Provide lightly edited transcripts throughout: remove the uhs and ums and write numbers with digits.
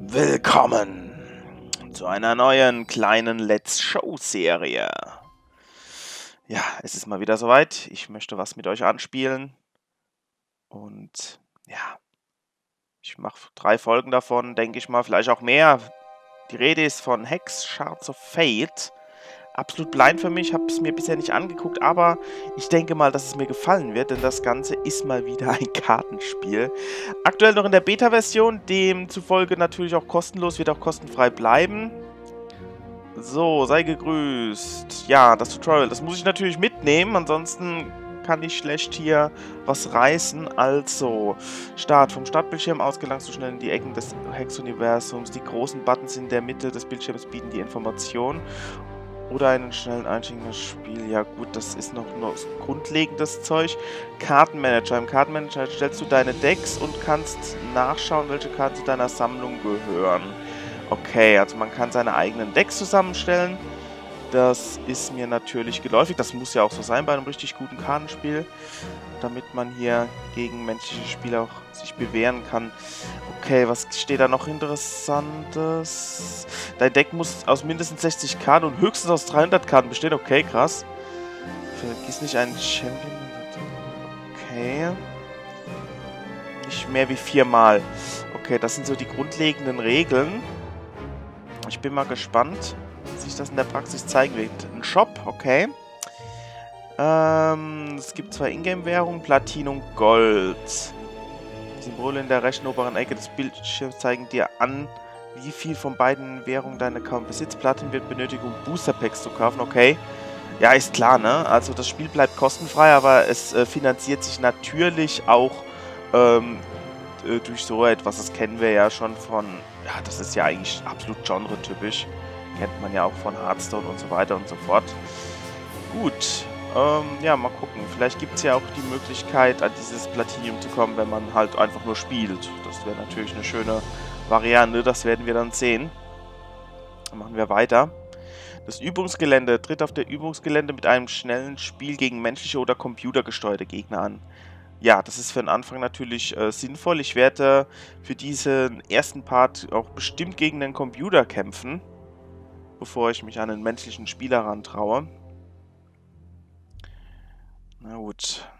Willkommen zu einer neuen kleinen Let's Show-Serie. Ja, es ist mal wieder soweit. Ich möchte was mit euch anspielen. Und ja, ich mache 3 Folgen davon, denke ich mal, vielleicht auch mehr. Die Rede ist von Hex Shards of Fate. Absolut blind für mich, habe es mir bisher nicht angeguckt, aber ich denke mal, dass es mir gefallen wird, denn das Ganze ist mal wieder ein Kartenspiel. Aktuell noch in der Beta-Version, demzufolge natürlich auch kostenlos, wird auch kostenfrei bleiben. So, sei gegrüßt. Ja, das Tutorial, das muss ich natürlich mitnehmen, ansonsten kann ich schlecht hier was reißen. Also, Start. Vom Startbildschirm aus gelangst du schnell in die Ecken des Hex-Universums. Die großen Buttons in der Mitte des Bildschirms bieten die Information. Oder einen schnellen Einstieg in das Spiel. Ja gut, das ist noch grundlegendes Zeug. Kartenmanager. Im Kartenmanager stellst du deine Decks und kannst nachschauen, welche Karten zu deiner Sammlung gehören. Okay, also man kann seine eigenen Decks zusammenstellen. Das ist mir natürlich geläufig. Das muss ja auch so sein bei einem richtig guten Kartenspiel, damit man hier gegen menschliche Spieler auch sich bewähren kann. Okay, was steht da noch Interessantes? Dein Deck muss aus mindestens 60 Karten und höchstens aus 300 Karten bestehen. Okay, krass. Vergiss nicht einen Champion. Okay. Nicht mehr wie 4 Mal. Okay, das sind so die grundlegenden Regeln. Ich bin mal gespannt, wie sich das in der Praxis zeigen wird. Ein Shop, okay. Es gibt 2 Ingame-Währungen, Platin und Gold. Die Symbole in der rechten oberen Ecke des Bildschirms zeigen dir an, wie viel von beiden Währungen dein Account besitzt. Platin wird benötigt, um Booster-Packs zu kaufen, okay. Ja, ist klar, ne? Also das Spiel bleibt kostenfrei, aber es finanziert sich natürlich auch durch so etwas. Das kennen wir ja schon von... Ja, das ist ja eigentlich absolut genre-typisch. Kennt man ja auch von Hearthstone und so weiter und so fort. Gut. Ja, mal gucken. Vielleicht gibt es ja auch die Möglichkeit, an dieses Platinum zu kommen, wenn man halt einfach nur spielt. Das wäre natürlich eine schöne Variante. Das werden wir dann sehen. Dann machen wir weiter. Das Übungsgelände tritt auf der Übungsgelände mit einem schnellen Spiel gegen menschliche oder computergesteuerte Gegner an. Ja, das ist für den Anfang natürlich sinnvoll. Ich werde für diesen ersten Part auch bestimmt gegen den Computer kämpfen, bevor ich mich an einen menschlichen Spieler rantraue. Na gut.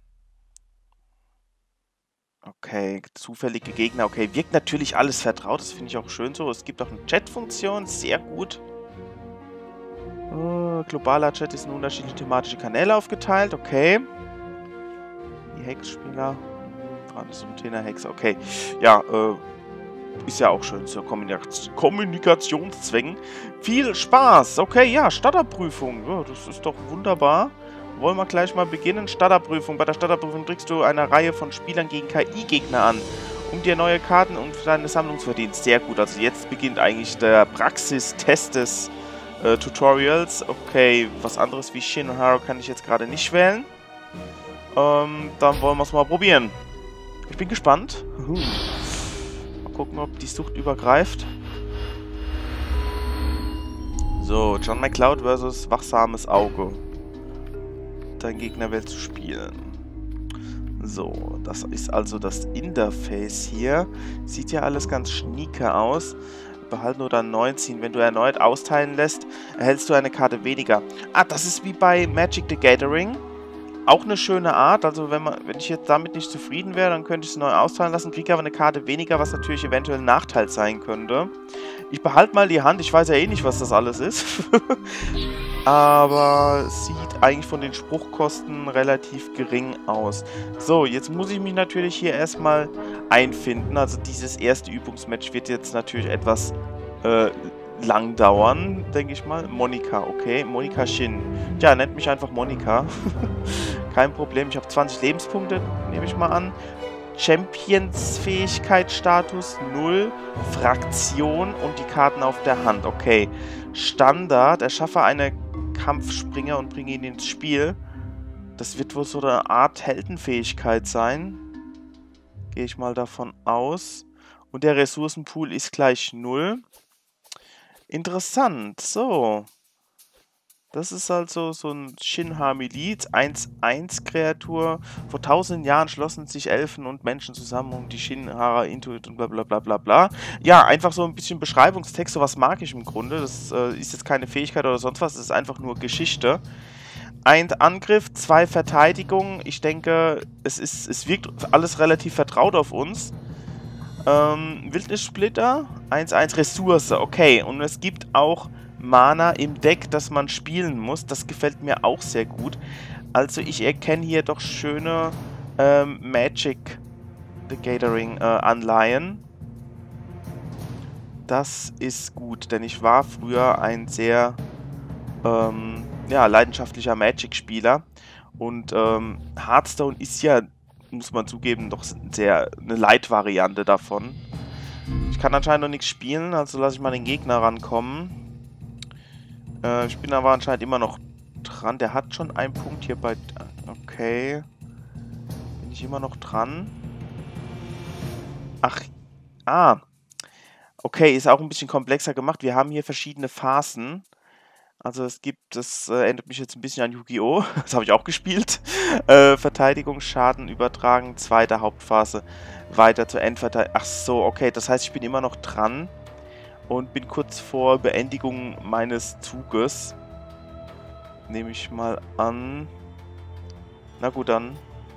Okay, zufällige Gegner. Okay, wirkt natürlich alles vertraut. Das finde ich auch schön so. Es gibt auch eine Chat-Funktion. Sehr gut. Globaler Chat ist in unterschiedliche thematische Kanäle aufgeteilt. Okay. Die Hex-Spieler. Das Thema Hex. Okay. Ja, ist ja auch schön zur Kommunikationszwecken. Viel Spaß. Okay, ja, Starterprüfung. Ja, das ist doch wunderbar. Wollen wir gleich mal beginnen. Starterprüfung. Bei der Starterprüfung trickst du eine Reihe von Spielern gegen KI-Gegner an, um dir neue Karten und deine Sammlung zu verdienen. Sehr gut. Also jetzt beginnt eigentlich der Praxistest des Tutorials. Okay, was anderes wie Shin und Haro kann ich jetzt gerade nicht wählen. Dann wollen wir es mal probieren. Ich bin gespannt. Mal gucken, ob die Sucht übergreift. So, John McCloud versus Wachsames Auge. Dein Gegner wählt zu spielen. So, das ist also das Interface hier. Sieht ja alles ganz schnieke aus. Behalten oder neu ziehen. Wenn du erneut austeilen lässt, erhältst du eine Karte weniger. Ah, das ist wie bei Magic the Gathering. Auch eine schöne Art. Also wenn ich jetzt damit nicht zufrieden wäre, dann könnte ich es neu austeilen lassen, kriege aber eine Karte weniger, was natürlich eventuell ein Nachteil sein könnte. Ich behalte mal die Hand. Ich weiß ja eh nicht, was das alles ist. Aber es sieht eigentlich von den Spruchkosten relativ gering aus. So, jetzt muss ich mich natürlich hier erstmal einfinden. Also dieses erste Übungsmatch wird jetzt natürlich etwas lang dauern, denke ich mal. Monika, okay. Monika Shin. Ja, nennt mich einfach Monika. Kein Problem. Ich habe 20 Lebenspunkte, nehme ich mal an. Champions-Fähigkeitsstatus 0, Fraktion und die Karten auf der Hand. Okay. Standard. Erschaffe eine Kampfspringer und bringe ihn ins Spiel. Das wird wohl so eine Art Heldenfähigkeit sein. Gehe ich mal davon aus. Und der Ressourcenpool ist gleich 0. Interessant. So. Das ist also so ein Shin-Hami-Lied, 1-1-Kreatur. Vor tausenden Jahren schlossen sich Elfen und Menschen zusammen, um die Shin-Hara Intuit und bla bla bla bla bla. Ja, einfach so ein bisschen Beschreibungstext, sowas mag ich im Grunde. Das ist jetzt keine Fähigkeit oder sonst was, das ist einfach nur Geschichte. 1 Angriff, 2 Verteidigung. Ich denke, es wirkt alles relativ vertraut auf uns. Wildnissplitter, 1-1 Ressource, okay. Und es gibt auch Mana im Deck, das man spielen muss. Das gefällt mir auch sehr gut. Also ich erkenne hier doch schöne Magic the Gathering Anleihen. Das ist gut, denn ich war früher ein sehr ja, leidenschaftlicher Magic-Spieler. Und Hearthstone ist ja, muss man zugeben, doch eine Light-Variante davon. Ich kann anscheinend noch nichts spielen, also lasse ich mal den Gegner rankommen. Ich bin aber anscheinend immer noch dran. Der hat schon einen Punkt hier bei... Okay. Bin ich immer noch dran? Ach, okay, ist auch ein bisschen komplexer gemacht. Wir haben hier verschiedene Phasen. Also das erinnert mich jetzt ein bisschen an Yu-Gi-Oh! Das habe ich auch gespielt. Verteidigungsschaden übertragen, zweite Hauptphase, weiter zur Endverteidigung. Ach so, okay, das heißt, ich bin immer noch dran und bin kurz vor Beendigung meines Zuges. Nehme ich mal an. Na gut, dann.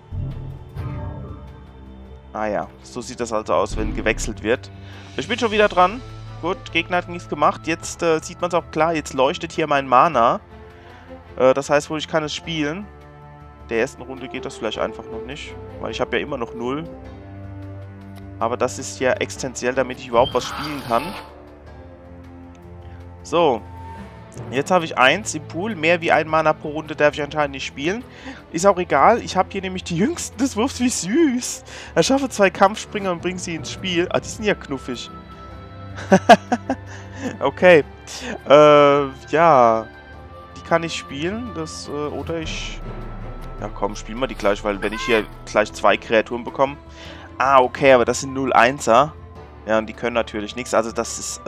Ah ja, so sieht das also aus, wenn gewechselt wird. Ich bin schon wieder dran. Gut, Gegner hat nichts gemacht. Jetzt sieht man es auch klar. Jetzt leuchtet hier mein Mana. Das heißt wohl, ich kann es spielen. Der ersten Runde geht das vielleicht einfach noch nicht. Weil ich habe ja immer noch 0. Aber das ist ja existenziell, damit ich überhaupt was spielen kann. So. Jetzt habe ich 1 im Pool. Mehr wie ein Mana pro Runde darf ich anscheinend nicht spielen. Ist auch egal. Ich habe hier nämlich die Jüngsten des Wurfs. Wie süß. Erschaffe 2 Kampfspringer und bringe sie ins Spiel. Ah, die sind ja knuffig. Okay. Ja. Die kann ich spielen. Das, oder ich... Ja, komm, spielen wir die gleich, weil wenn ich hier gleich 2 Kreaturen bekomme... Ah, okay, aber das sind 0-1er. Ja, und die können natürlich nichts. Also das ist,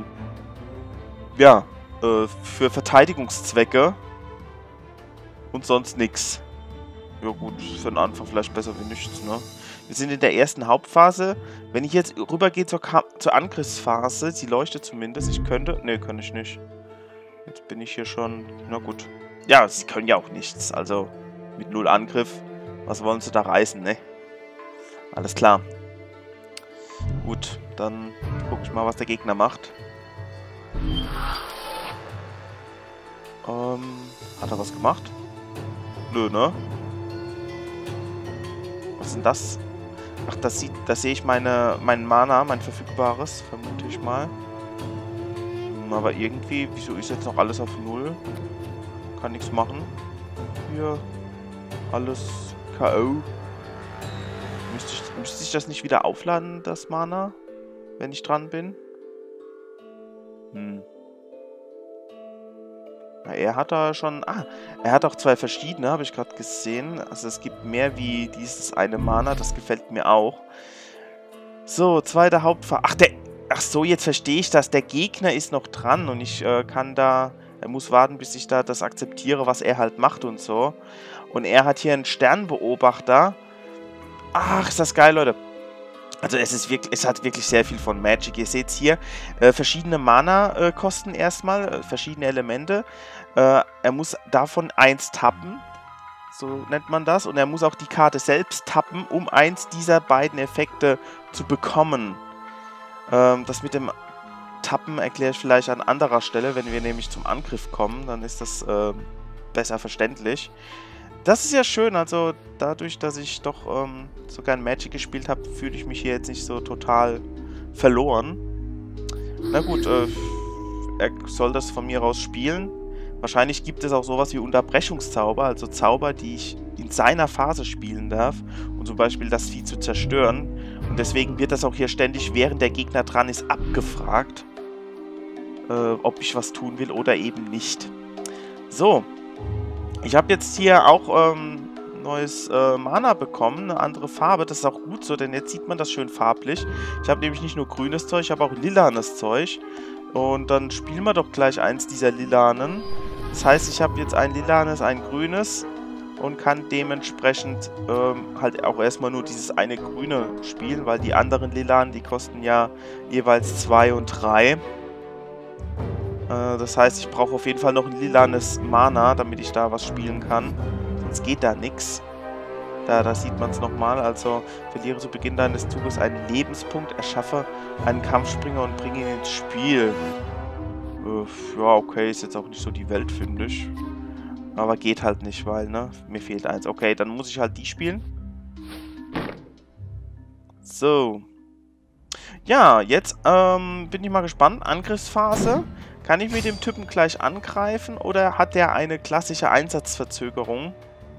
ja, für Verteidigungszwecke und sonst nichts. Ja gut, für den Anfang vielleicht besser wie nichts, ne? Wir sind in der ersten Hauptphase. Wenn ich jetzt rübergehe zur Angriffsphase, sie leuchtet zumindest, ich könnte... Ne, kann ich nicht. Jetzt bin ich hier schon... Na gut. Ja, sie können ja auch nichts. Also, mit 0 Angriff, was wollen sie da reißen, ne? Alles klar. Gut, dann gucke ich mal, was der Gegner macht. Hat er was gemacht? Nö, ne? Was ist denn das? Ach, da sehe ich mein Mana, mein verfügbares, vermute ich mal. Aber irgendwie, wieso ist jetzt noch alles auf 0? Kann nichts machen. Hier, alles K.O. Müsste ich das nicht wieder aufladen, das Mana? Wenn ich dran bin? Na, er hat da schon... Ah, er hat auch 2 verschiedene, habe ich gerade gesehen. Also es gibt mehr wie dieses eine Mana, das gefällt mir auch. So, zweite Hauptphase. Ach so, jetzt verstehe ich das. Der Gegner ist noch dran und ich kann da... Er muss warten, bis ich da das akzeptiere, was er halt macht und so. Und er hat hier einen Sternbeobachter. Ach, ist das geil, Leute. Also es hat wirklich sehr viel von Magic. Ihr seht hier verschiedene Mana kosten erstmal, verschiedene Elemente. Er muss davon 1 tappen, so nennt man das. Und er muss auch die Karte selbst tappen, um 1 dieser beiden Effekte zu bekommen. Das mit dem Tappen erkläre ich vielleicht an anderer Stelle, wenn wir nämlich zum Angriff kommen. Dann ist das besser verständlich. Das ist ja schön, also dadurch, dass ich doch so gern Magic gespielt habe, fühle ich mich hier jetzt nicht so total verloren. Na gut, er soll das von mir aus spielen. Wahrscheinlich gibt es auch sowas wie Unterbrechungszauber, also Zauber, die ich in seiner Phase spielen darf, um zum Beispiel das Vieh zu zerstören. Und deswegen wird das auch hier ständig, während der Gegner dran ist, abgefragt, ob ich was tun will oder eben nicht. So. Ich habe jetzt hier auch neues Mana bekommen, eine andere Farbe. Das ist auch gut so, denn jetzt sieht man das schön farblich. Ich habe nämlich nicht nur grünes Zeug, ich habe auch lilanes Zeug. Und dann spielen wir doch gleich eins dieser lilanen. Das heißt, ich habe jetzt ein lilanes, ein grünes und kann dementsprechend halt auch erstmal nur dieses eine grüne spielen, weil die anderen lilanen, die kosten ja jeweils 2 und 3. Das heißt, ich brauche auf jeden Fall noch ein lilanes Mana, damit ich da was spielen kann. Sonst geht da nichts. Da sieht man es nochmal. Also, verliere zu Beginn deines Zuges einen Lebenspunkt, erschaffe einen Kampfspringer und bringe ihn ins Spiel. Ja, okay, ist jetzt auch nicht so die Welt, finde ich. Aber geht halt nicht, weil, ne, mir fehlt eins. Okay, dann muss ich halt die spielen. So. Ja, jetzt bin ich mal gespannt. Angriffsphase. Kann ich mit dem Typen gleich angreifen oder hat der eine klassische Einsatzverzögerung?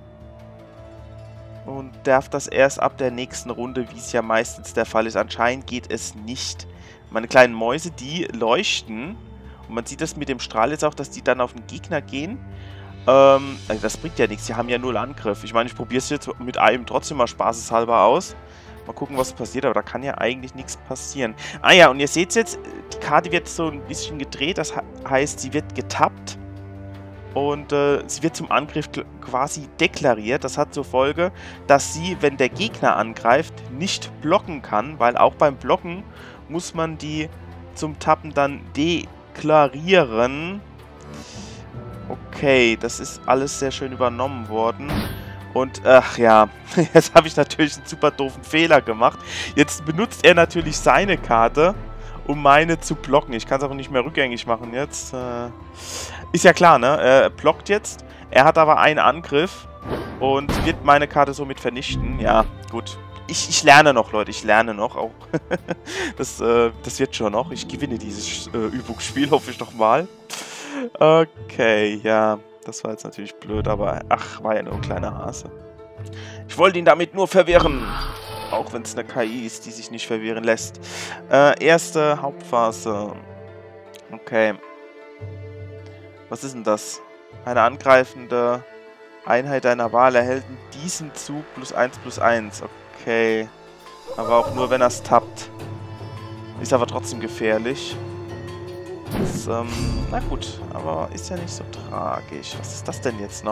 Und darf das erst ab der nächsten Runde, wie es ja meistens der Fall ist. Anscheinend geht es nicht. Meine kleinen Mäuse, die leuchten. Und man sieht das mit dem Strahl jetzt auch, dass die dann auf den Gegner gehen. Also das bringt ja nichts. Die haben ja 0 Angriff. Ich meine, ich probiere es jetzt mit einem trotzdem mal spaßeshalber aus. Mal gucken, was passiert. Aber da kann ja eigentlich nichts passieren. Ah ja, und ihr seht jetzt, die Karte wird so ein bisschen gedreht. Das heißt, sie wird getappt. Und sie wird zum Angriff quasi deklariert. Das hat zur Folge, dass sie, wenn der Gegner angreift, nicht blocken kann. Weil auch beim Blocken muss man die zum Tappen dann deklarieren. Okay, das ist alles sehr schön übernommen worden. Und, ach ja, jetzt habe ich natürlich einen super doofen Fehler gemacht. Jetzt benutzt er natürlich seine Karte, um meine zu blocken. Ich kann es aber nicht mehr rückgängig machen jetzt. Ist ja klar, ne? Er blockt jetzt. Er hat aber einen Angriff und wird meine Karte somit vernichten. Ja, gut. Ich lerne noch, Leute. Ich lerne noch auch. Das wird schon noch. Ich gewinne dieses Übungsspiel, hoffe ich doch mal. Okay, ja. Das war jetzt natürlich blöd, aber ach, war ja nur ein kleiner Hase. Ich wollte ihn damit nur verwirren. Auch wenn es eine KI ist, die sich nicht verwirren lässt. Erste Hauptphase. Okay. Was ist denn das? Eine angreifende Einheit deiner Wahl erhält in diesem Zug +1/+1. Okay. Aber auch nur, wenn er es tappt. Ist aber trotzdem gefährlich. Das, na gut, aber ist ja nicht so tragisch. Was ist das denn jetzt noch?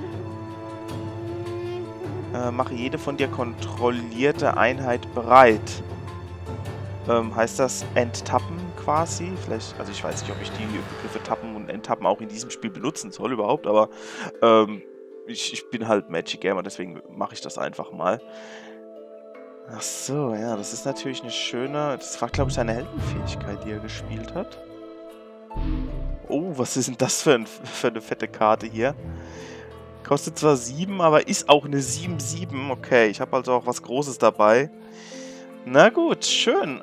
Mache jede von dir kontrollierte Einheit bereit. Heißt das enttappen quasi? Vielleicht, also ich weiß nicht, ob ich die Begriffe tappen und enttappen auch in diesem Spiel benutzen soll überhaupt, aber ich bin halt Magic Gamer, deswegen mache ich das einfach mal. Ach so, ja, das ist natürlich eine schöne... Das war, glaube ich, seine Heldenfähigkeit, die er gespielt hat. Oh, was ist denn das für eine fette Karte hier? Kostet zwar 7, aber ist auch eine 7/7. Okay, ich habe also auch was Großes dabei. Na gut, schön.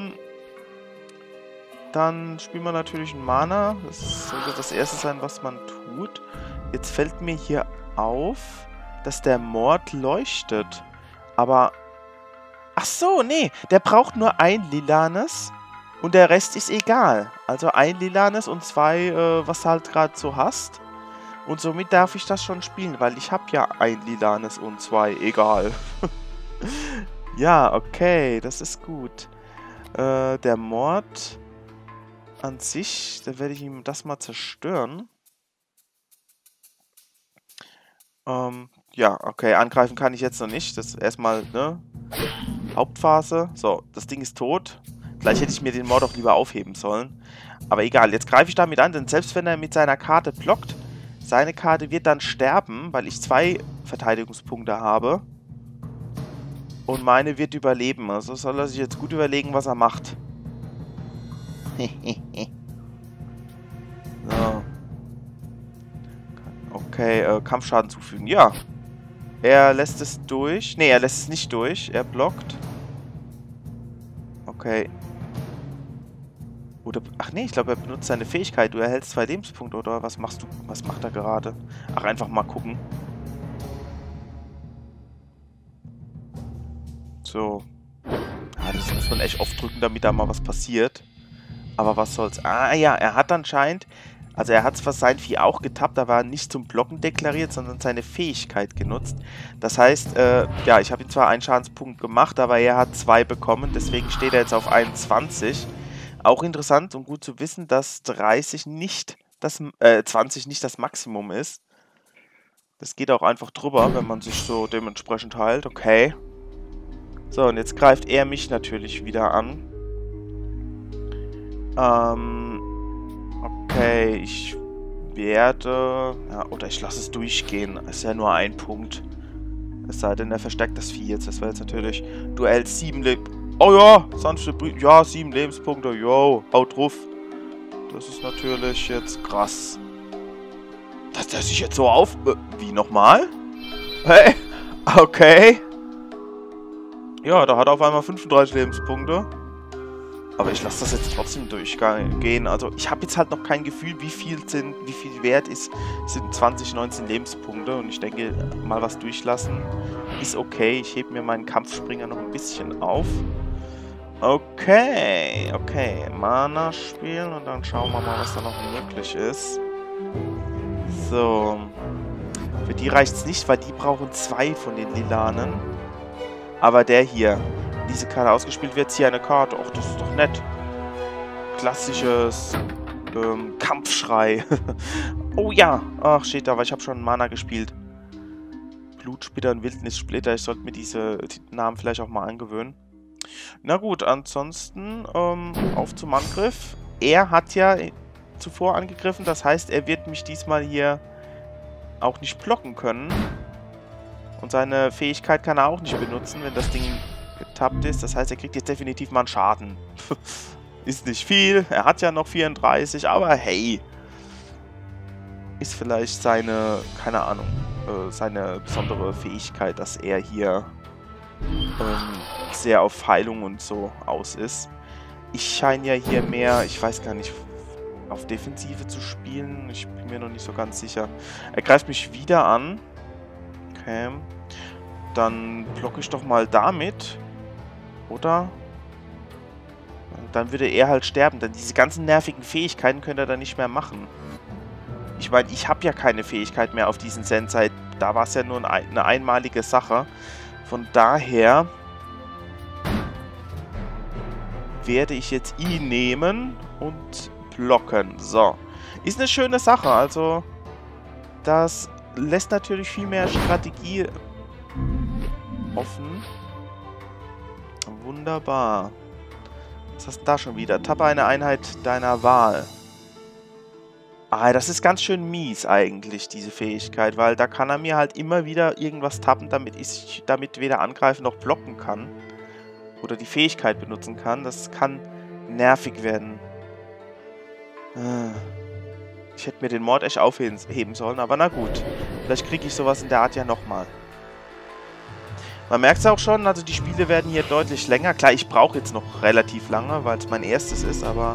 Dann spielen wir natürlich ein Mana. Das sollte das erste sein, was man tut. Jetzt fällt mir hier auf, dass der Mord leuchtet. Aber... Ach so, nee. Der braucht nur ein lilanes und der Rest ist egal. Also ein lilanes und 2, was du halt gerade so hast. Und somit darf ich das schon spielen, weil ich habe ja ein lilanes und 2. Egal. Ja, okay, das ist gut. Der Mord an sich, da werde ich ihm das mal zerstören. Ja, okay, angreifen kann ich jetzt noch nicht. Das ist erstmal, ne? Hauptphase. So, das Ding ist tot. Gleich hätte ich mir den Mord auch lieber aufheben sollen. Aber egal, jetzt greife ich damit an, denn selbst wenn er mit seiner Karte blockt, seine Karte wird dann sterben, weil ich 2 Verteidigungspunkte habe. Und meine wird überleben. Also soll er sich jetzt gut überlegen, was er macht. So. Okay, Kampfschaden zufügen. Ja. Er lässt es durch. Ne, er lässt es nicht durch. Er blockt. Okay. Oder, ach nee, ich glaube, er benutzt seine Fähigkeit. Du erhältst 2 Lebenspunkte, oder was machst du? Was macht er gerade? Ach, einfach mal gucken. So. Ja, das muss man echt oft drücken, damit da mal was passiert. Aber was soll's? Ah ja, er hat anscheinend... Also er hat zwar sein Vieh auch getappt, aber er nicht zum Blocken deklariert, sondern seine Fähigkeit genutzt. Das heißt, ja, ich habe ihm zwar einen Schadenspunkt gemacht, aber er hat 2 bekommen. Deswegen steht er jetzt auf 21. Auch interessant und gut zu wissen, dass 30 nicht das 20 nicht das Maximum ist. Das geht auch einfach drüber, wenn man sich so dementsprechend heilt. Okay. So, und jetzt greift er mich natürlich wieder an. Okay, ich werde... Ja, oder ich lasse es durchgehen. Ist ja nur ein Punkt. Es sei denn, er versteckt das Vieh jetzt. Das wäre jetzt natürlich... Duell 7 Leben... Oh ja, sanfte ja, 7 Lebenspunkte. Yo, haut drauf. Das ist natürlich jetzt krass. Dass der sich jetzt so auf... wie nochmal? Hey, okay. Ja, da hat er auf einmal 35 Lebenspunkte. Aber ich lasse das jetzt trotzdem durchgehen. Also ich habe jetzt halt noch kein Gefühl, wie viel wert ist, sind 20, 19 Lebenspunkte. Und ich denke, mal was durchlassen ist okay. Ich hebe mir meinen Kampfspringer noch ein bisschen auf. Okay, okay. Mana spielen und dann schauen wir mal, was da noch möglich ist. So. Für die reicht es nicht, weil die brauchen 2 von den Lilanen. Aber der hier, diese Karte ausgespielt wird, ziehe eine Karte. Och, das ist doch nett. Klassisches Kampfschrei. Oh ja. Ach, steht da, weil ich habe schon Mana gespielt. Blutsplitter und Wildnissplitter. Ich sollte mir diese Namen vielleicht auch mal angewöhnen. Na gut, ansonsten auf zum Angriff. Er hat ja zuvor angegriffen. Das heißt, er wird mich diesmal hier auch nicht blocken können. Und seine Fähigkeit kann er auch nicht benutzen, wenn das Ding getappt ist. Das heißt, er kriegt jetzt definitiv mal einen Schaden. Ist nicht viel. Er hat ja noch 34, aber hey. Ist vielleicht seine, keine Ahnung, seine besondere Fähigkeit, dass er hier sehr auf Heilung und so aus ist. Ich scheine ja hier mehr, ich weiß gar nicht, auf Defensive zu spielen. Ich bin mir noch nicht so ganz sicher. Er greift mich wieder an. Okay. Dann blocke ich doch mal damit. Oder? Dann würde er halt sterben. Denn diese ganzen nervigen Fähigkeiten könnte er dann nicht mehr machen. Ich meine, ich habe ja keine Fähigkeit mehr auf diesen Sensei. Da war es ja nur eine einmalige Sache. Von daher werde ich jetzt ihn nehmen und blocken. So. Ist eine schöne Sache. Also, das lässt natürlich viel mehr Strategie offen. Wunderbar. Was hast du da schon wieder? Tappe eine Einheit deiner Wahl. Ah, das ist ganz schön mies eigentlich, diese Fähigkeit, weil da kann er mir halt immer wieder irgendwas tappen, damit ich weder angreifen noch blocken kann. Oder die Fähigkeit benutzen kann. Das kann nervig werden. Ich hätte mir den Mord echt aufheben sollen, aber na gut. Vielleicht kriege ich sowas in der Art ja nochmal. Man merkt es auch schon, also die Spiele werden hier deutlich länger. Klar, ich brauche jetzt noch relativ lange, weil es mein erstes ist, aber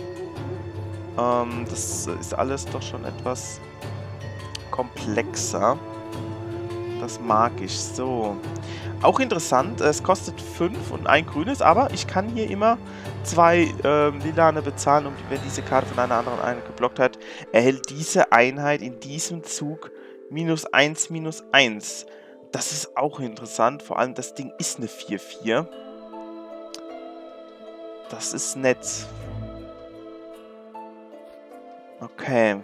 das ist alles doch schon etwas komplexer. Das mag ich. So. Auch interessant, es kostet 5 und ein grünes, aber ich kann hier immer 2 Lilane bezahlen, wenn diese Karte von einer anderen Einheit geblockt hat, erhält diese Einheit in diesem Zug -1, -1. Das ist auch interessant, vor allem das Ding ist eine 4/4. Das ist nett. Okay.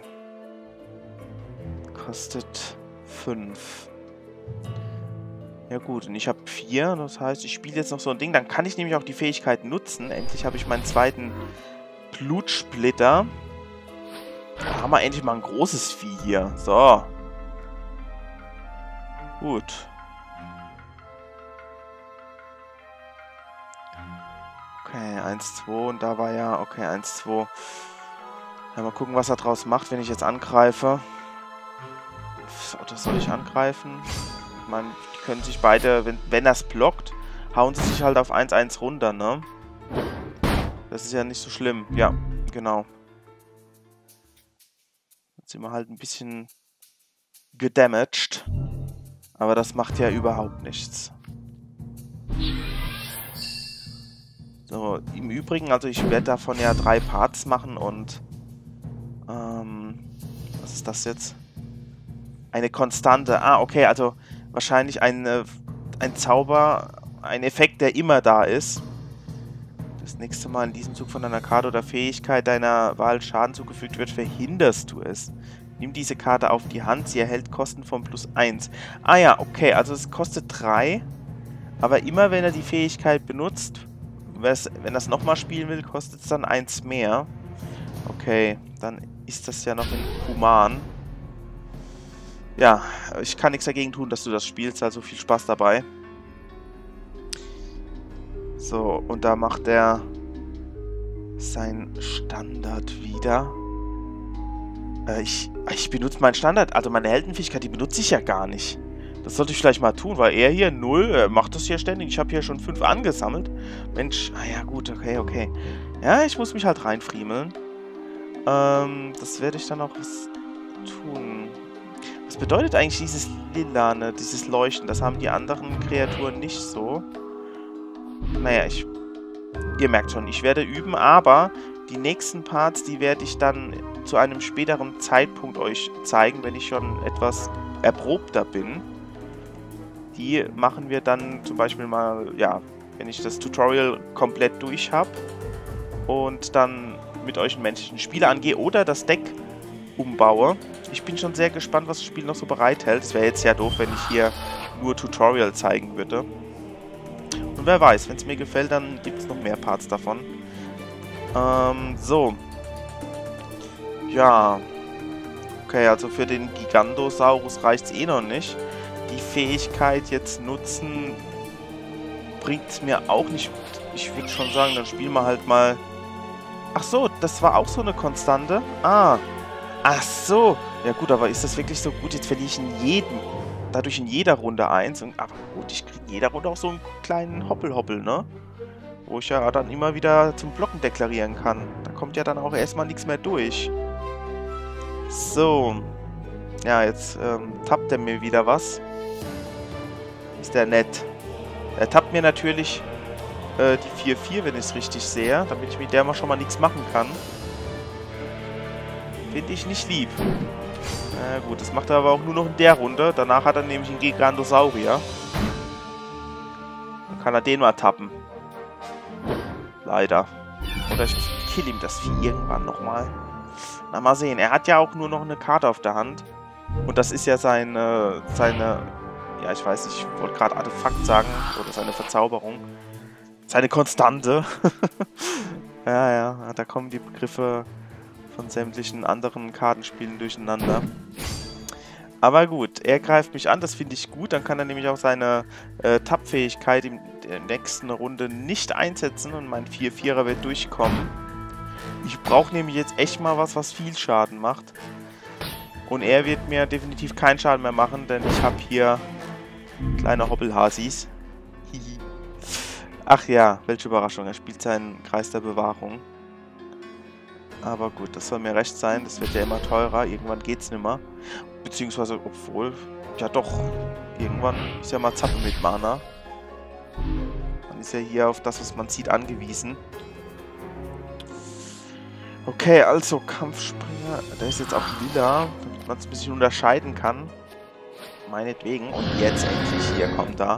Kostet 5. Ja gut, und ich habe 4, das heißt, ich spiele jetzt noch so ein Ding. Dann kann ich nämlich auch die Fähigkeit nutzen. Endlich habe ich meinen zweiten Blutsplitter. Da haben wir endlich mal ein großes Vieh hier. So. Gut. Okay, 1, 2 und da war ja... Okay, 1, 2. Ja, mal gucken, was er draus macht, wenn ich jetzt angreife. Oder soll ich angreifen? Ich meine, die können sich beide, wenn er es blockt, hauen sie sich halt auf 1-1 runter, ne? Das ist ja nicht so schlimm. Ja, genau. Jetzt sind wir halt ein bisschen gedamaged. Aber das macht ja überhaupt nichts. So, im Übrigen, also ich werde davon ja 3 Parts machen und was ist das jetzt? Eine Konstante. Ah, okay, also wahrscheinlich ein Zauber, ein Effekt, der immer da ist. Das nächste Mal in diesem Zug von einer Karte oder Fähigkeit deiner Wahl Schaden zugefügt wird, verhinderst du es. Nimm diese Karte auf die Hand, sie erhält Kosten von +1. Ah ja, okay, also es kostet 3, aber immer wenn er die Fähigkeit benutzt, wenn er es nochmal spielen will, kostet es dann 1 mehr. Okay, dann ist das ja noch inhuman. Ja, ich kann nichts dagegen tun, dass du das spielst, also viel Spaß dabei. So, und da macht er sein Standard wieder. Ich benutze meinen Standard, also meine Heldenfähigkeit, die benutze ich ja gar nicht. Das sollte ich vielleicht mal tun, weil er hier 0, macht das hier ständig. Ich habe hier schon 5 angesammelt. Mensch, ah ja gut, okay. Ja, ich muss mich halt reinfriemeln. Das werde ich dann auch tun. Was bedeutet eigentlich dieses Lilane, dieses Leuchten? Das haben die anderen Kreaturen nicht so. Naja, ihr merkt schon, ich werde üben, aber die nächsten Parts, die werde ich dann zu einem späteren Zeitpunkt euch zeigen, wenn ich schon etwas erprobter bin. Die machen wir dann zum Beispiel mal, ja, wenn ich das Tutorial komplett durch habe und dann mit euch einen menschlichen Spieler angehe oder das Deck umbaue. Ich bin schon sehr gespannt, was das Spiel noch so bereithält. Es wäre jetzt ja doof, wenn ich hier nur Tutorial zeigen würde. Und wer weiß, wenn es mir gefällt, dann gibt es noch mehr Parts davon. So. Ja. Okay, also für den Gigantosaurus reicht es eh noch nicht. Die Fähigkeit jetzt nutzen bringt es mir auch nicht. Ich würde schon sagen, dann spielen wir halt mal... Ach so, das war auch so eine Konstante? Ah. Ach so. Ja gut, aber ist das wirklich so gut? Jetzt verliere ich dadurch in jeder Runde 1. Aber gut, ich kriege in jeder Runde auch so einen kleinen Hoppel-Hoppel, ne? Wo ich ja dann immer wieder zum Blocken deklarieren kann. Da kommt ja dann auch erstmal nichts mehr durch. So. Ja, jetzt tappt er mir wieder was. Ist der nett. Er tappt mir natürlich die 4-4, wenn ich es richtig sehe, damit ich mit der mal schon mal nichts machen kann. Finde ich nicht lieb. Gut, das macht er aber auch nur noch in der Runde. Danach hat er nämlich einen Gigantosaurier. Dann kann er den mal tappen. Leider. Oder ich kill ihm das Vieh irgendwann nochmal. Na, mal sehen. Er hat ja auch nur noch eine Karte auf der Hand. Und das ist ja seine... Ja, ich weiß nicht, ich wollte gerade Artefakt sagen. Oder seine Verzauberung. Seine Konstante. Ja, da kommen die Begriffe von sämtlichen anderen Kartenspielen durcheinander. Aber gut, er greift mich an, das finde ich gut. Dann kann er nämlich auch seine Tappfähigkeit in der nächsten Runde nicht einsetzen und mein 4-4er wird durchkommen. Ich brauche nämlich jetzt echt mal was viel Schaden macht. Und er wird mir definitiv keinen Schaden mehr machen, denn ich habe hier kleine Hoppelhasis. Ach ja, welche Überraschung. Er spielt seinen Kreis der Bewahrung. Aber gut, das soll mir recht sein. Das wird ja immer teurer. Irgendwann geht's nimmer. Beziehungsweise, obwohl... Ja doch, irgendwann ist ja mal Zappen mit Mana. Man ist ja hier auf das, was man sieht, angewiesen. Okay, also Kampfspringer. Der ist jetzt auch lila, damit man es ein bisschen unterscheiden kann. Meinetwegen. Und jetzt endlich. Hier kommt er.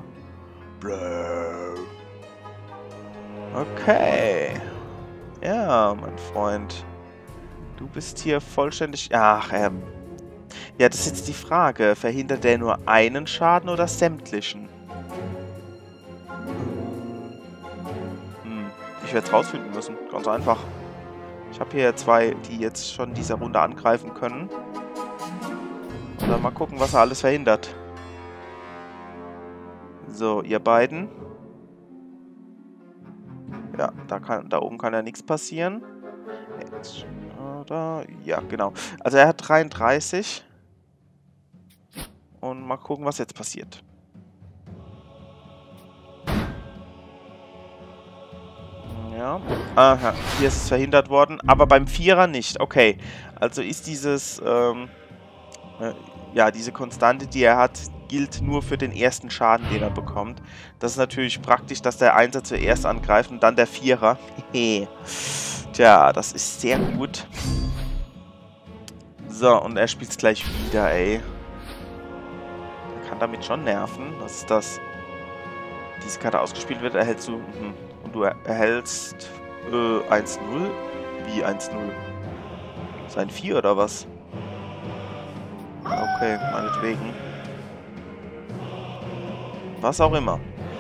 Okay. Ja, mein Freund. Du bist hier vollständig... Ach, ja, das ist jetzt die Frage. Verhindert der nur einen Schaden oder sämtlichen? Ich werde es rausfinden müssen. Ganz einfach. Ich habe hier 2, die jetzt schon diese Runde angreifen können. Und dann mal gucken, was er alles verhindert. So, ihr beiden. Ja, da oben kann ja nichts passieren. Jetzt, ja, genau. Also er hat 33. Und mal gucken, was jetzt passiert. Ja. Aha, hier ist es verhindert worden. Aber beim Vierer nicht. Okay. Also ist dieses, ja, diese Konstante, die er hat, gilt nur für den ersten Schaden, den er bekommt. Das ist natürlich praktisch, dass der Einser zuerst angreift und dann der Vierer. Tja, das ist sehr gut. So, und er spielt es gleich wieder, ey. Er kann damit schon nerven. Was ist das? Diese Karte ausgespielt wird, erhältst du... Und du erhältst 1-0? Wie 1-0? Sein 4 oder was? Okay, meinetwegen. Was auch immer.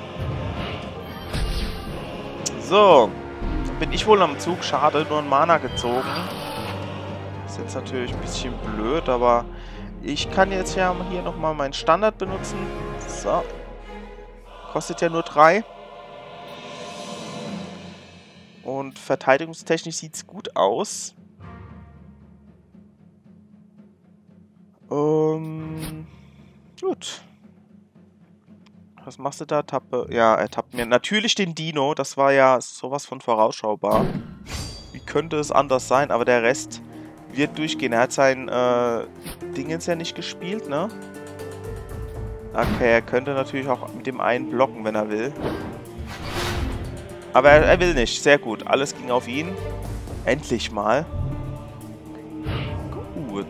So. Dann bin ich wohl am Zug. Schade, nur ein Mana gezogen. Ist jetzt natürlich ein bisschen blöd, aber ich kann jetzt ja hier nochmal meinen Standard benutzen. So. Kostet ja nur 3. Und verteidigungstechnisch sieht es gut aus. Gut. Was machst du da? Tappe. Ja, er tappt mir natürlich den Dino. Das war ja sowas von vorausschaubar. Wie könnte es anders sein? Aber der Rest wird durchgehen. Er hat sein Dingens ja nicht gespielt, ne? Okay, er könnte natürlich auch mit dem einen blocken, wenn er will. Aber er will nicht. Sehr gut. Alles ging auf ihn. Endlich mal. Gut.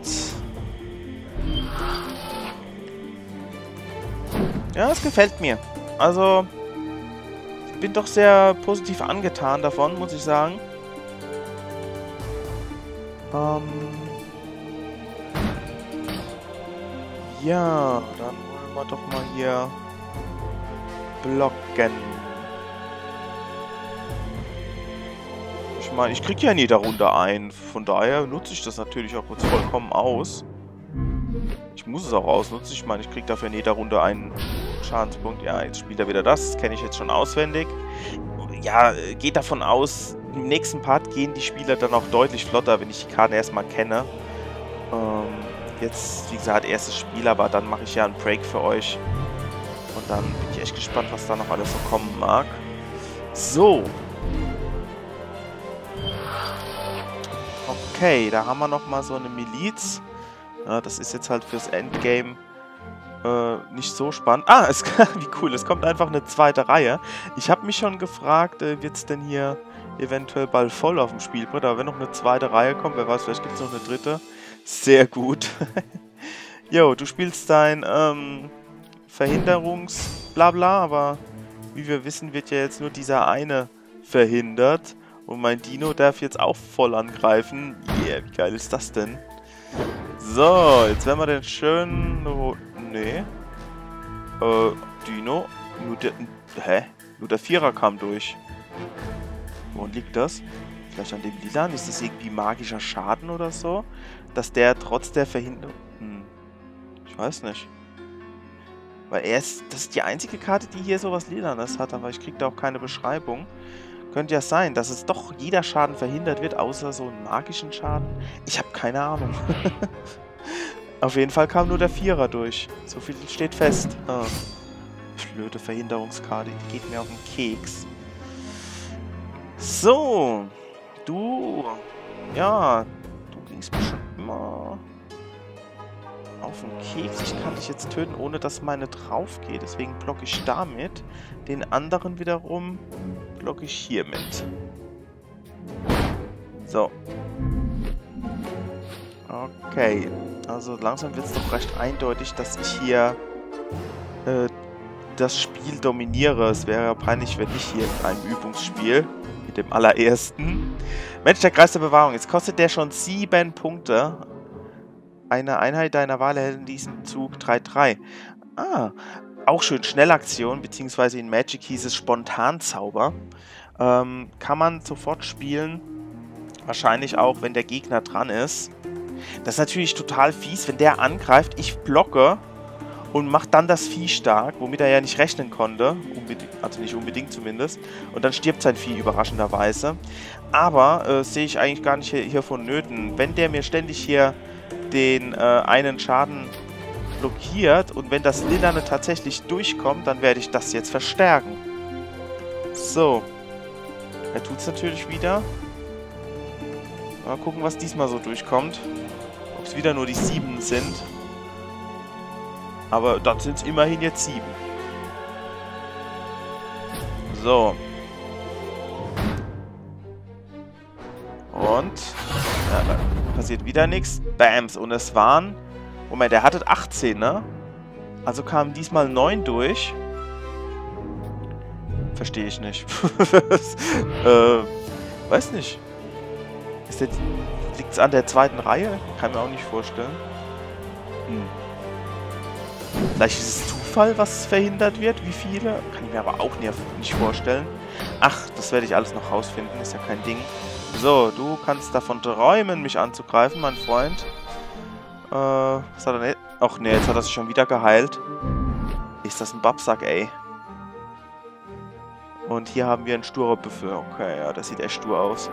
Ja, es gefällt mir. Also, ich bin doch sehr positiv angetan davon, muss ich sagen. Ja, dann wollen wir doch mal hier blocken. Ich meine, ich kriege ja in jeder Runde ein. Von daher nutze ich das natürlich auch jetzt vollkommen aus. Ich muss es auch ausnutzen. Ich meine, ich kriege dafür in jeder Runde einen Schadenspunkt. Ja, jetzt spielt er wieder das. Das kenne ich jetzt schon auswendig. Ja, geht davon aus, im nächsten Part gehen die Spieler dann auch deutlich flotter, wenn ich die Karten erstmal kenne. Jetzt, wie gesagt, erstes Spiel, aber dann mache ich ja einen Break für euch. Und dann bin ich echt gespannt, was da noch alles so kommen mag. So. Okay, da haben wir nochmal so eine Miliz. Ja, das ist jetzt halt fürs Endgame nicht so spannend. Ah, wie cool, es kommt einfach eine zweite Reihe. Ich habe mich schon gefragt, wird es denn hier eventuell bald voll auf dem Spielbrett? Aber wenn noch eine zweite Reihe kommt, wer weiß, vielleicht gibt es noch eine dritte. Sehr gut. Jo, du spielst dein Verhinderungs-Blabla, aber wie wir wissen, wird ja jetzt nur dieser eine verhindert. Und mein Dino darf jetzt auch voll angreifen. Yeah, wie geil ist das denn? So, jetzt werden wir den schön... Nee. Dino. Nur der Vierer kam durch. Woran liegt das? Vielleicht an dem Lilan? Ist das irgendwie magischer Schaden oder so? Dass der trotz der Verhinderung... Ich weiß nicht. Weil das ist die einzige Karte, die hier sowas Lilanes hat, aber ich kriege da auch keine Beschreibung. Könnte ja sein, dass es doch jeder Schaden verhindert wird, außer so einen magischen Schaden. Ich habe keine Ahnung. Auf jeden Fall kam nur der Vierer durch. So viel steht fest. Ah. Blöde Verhinderungskarte, die geht mir auf den Keks. So. Du. Ja. Du gingst mir schon immer auf den Keks. Ich kann dich jetzt töten, ohne dass meine drauf geht. Deswegen blocke ich damit. Den anderen wiederum blocke ich hiermit. So. Okay. Also langsam wird es doch recht eindeutig, dass ich hier das Spiel dominiere. Es wäre ja peinlich, wenn nicht hier in einem Übungsspiel. Mit dem allerersten. Mensch, der Kreis der Bewahrung. Jetzt kostet der schon 7 Punkte. Eine Einheit deiner Wahl erhält in diesem Zug 3-3. Ah, auch schön Schnellaktion, beziehungsweise in Magic hieß es Spontanzauber. Kann man sofort spielen. Wahrscheinlich auch, wenn der Gegner dran ist. Das ist natürlich total fies, wenn der angreift, ich blocke und mache dann das Vieh stark, womit er ja nicht rechnen konnte. Also nicht unbedingt zumindest. Und dann stirbt sein Vieh überraschenderweise. Aber sehe ich eigentlich gar nicht hier vonnöten. Wenn der mir ständig hier den einen Schaden blockiert und wenn das Lilane tatsächlich durchkommt, dann werde ich das jetzt verstärken. So. Er tut es natürlich wieder. Mal gucken, was diesmal so durchkommt. Ob es wieder nur die 7 sind. Aber dann sind es immerhin jetzt 7. So. Und ja, da passiert wieder nichts. Bams. Und es waren... Moment, der hatte 18, ne? Also kamen diesmal 9 durch. Verstehe ich nicht. Weiß nicht. Liegt es an der zweiten Reihe? Kann mir auch nicht vorstellen. Hm. Vielleicht ist es Zufall, was verhindert wird, wie viele. Kann ich mir aber auch nicht vorstellen. Ach, das werde ich alles noch rausfinden, ist ja kein Ding. So, du kannst davon träumen, mich anzugreifen, mein Freund. Was hat er nicht? Ach ne, jetzt hat er sich schon wieder geheilt. Ist das ein Babsack, ey. Und hier haben wir einen sturer Büffel. Okay, ja, das sieht echt stur aus.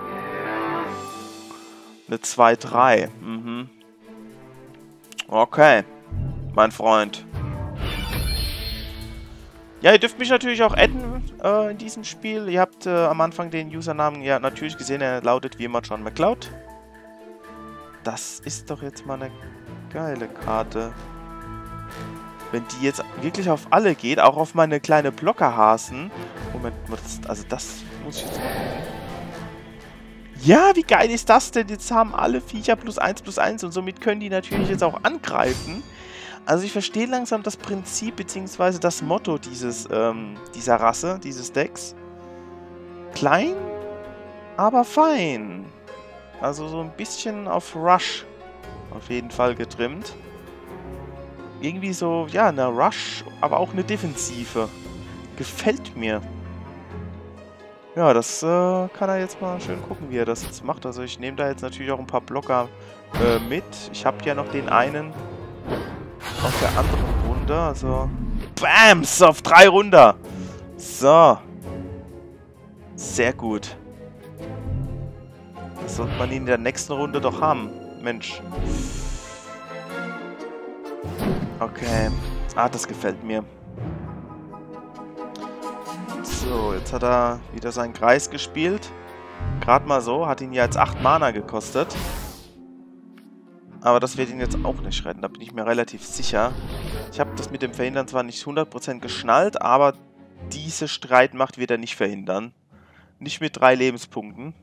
Eine 2-3. Mhm. Okay, mein Freund. Ja, ihr dürft mich natürlich auch adden in diesem Spiel. Ihr habt am Anfang den Usernamen ja natürlich gesehen. Er lautet wie immer John McCloud. Das ist doch jetzt mal eine geile Karte. Wenn die jetzt wirklich auf alle geht, auch auf meine kleine Blockerhasen. Moment, also das muss ich jetzt mal gucken. Ja, wie geil ist das denn? Jetzt haben alle Viecher +1/+1 und somit können die natürlich jetzt auch angreifen. Also ich verstehe langsam das Prinzip bzw. das Motto dieser Rasse, dieses Decks. Klein, aber fein. Also so ein bisschen auf Rush auf jeden Fall getrimmt. Irgendwie so, ja, eine Rush, aber auch eine Defensive. Gefällt mir. Ja, das kann er jetzt mal schön gucken, wie er das jetzt macht. Also ich nehme da jetzt natürlich auch ein paar Blocker mit. Ich habe ja noch den einen auf der anderen Runde. Also BAMS auf 3 runter. So. Sehr gut. Das sollte man in der nächsten Runde doch haben. Mensch. Okay. Ah, das gefällt mir. So, jetzt hat er wieder seinen Kreis gespielt. Gerade mal so, hat ihn ja jetzt 8 Mana gekostet. Aber das wird ihn jetzt auch nicht retten, da bin ich mir relativ sicher. Ich habe das mit dem Verhindern zwar nicht 100% geschnallt, aber diese Streitmacht wird er nicht verhindern. Nicht mit 3 Lebenspunkten.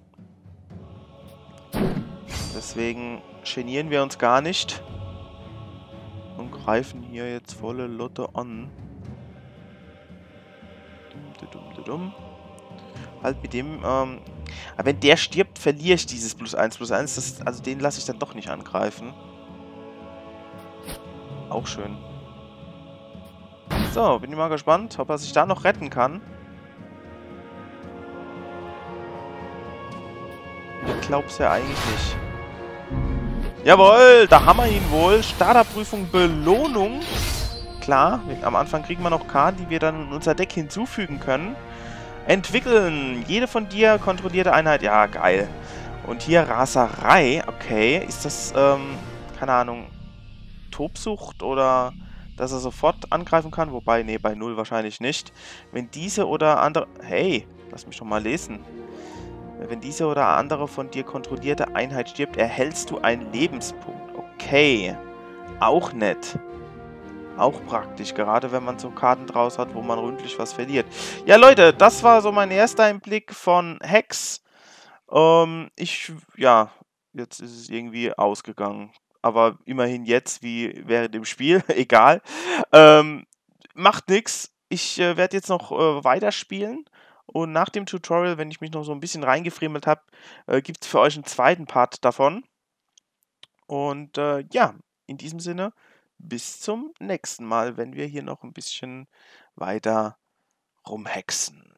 Deswegen genieren wir uns gar nicht. Und greifen hier jetzt volle Lotte an. Halt mit dem, aber wenn der stirbt, verliere ich dieses +1/+1. Also den lasse ich dann doch nicht angreifen. Auch schön. So, bin ich mal gespannt, ob er sich da noch retten kann. Ich glaub's ja eigentlich nicht. Jawohl, da haben wir ihn wohl. Starterprüfung, Belohnung. Klar, am Anfang kriegen wir noch Karten, die wir dann in unser Deck hinzufügen können. Entwickeln. Jede von dir kontrollierte Einheit. Ja, geil. Und hier Raserei. Okay, ist das, keine Ahnung, Tobsucht oder dass er sofort angreifen kann? Wobei, nee, bei 0 wahrscheinlich nicht. Wenn diese oder andere... Hey, lass mich doch mal lesen. Wenn diese oder andere von dir kontrollierte Einheit stirbt, erhältst du einen Lebenspunkt. Okay. Auch nett. Auch praktisch, gerade wenn man so Karten draus hat, wo man ründlich was verliert. Ja, Leute, das war so mein erster Einblick von Hex. Ja, jetzt ist es irgendwie ausgegangen. Aber immerhin jetzt, wie während dem Spiel, egal. Macht nix. Ich werde jetzt noch weiterspielen. Und nach dem Tutorial, wenn ich mich noch so ein bisschen reingefriemelt habe, gibt es für euch einen zweiten Part davon. Und ja, in diesem Sinne, bis zum nächsten Mal, wenn wir hier noch ein bisschen weiter rumhexen.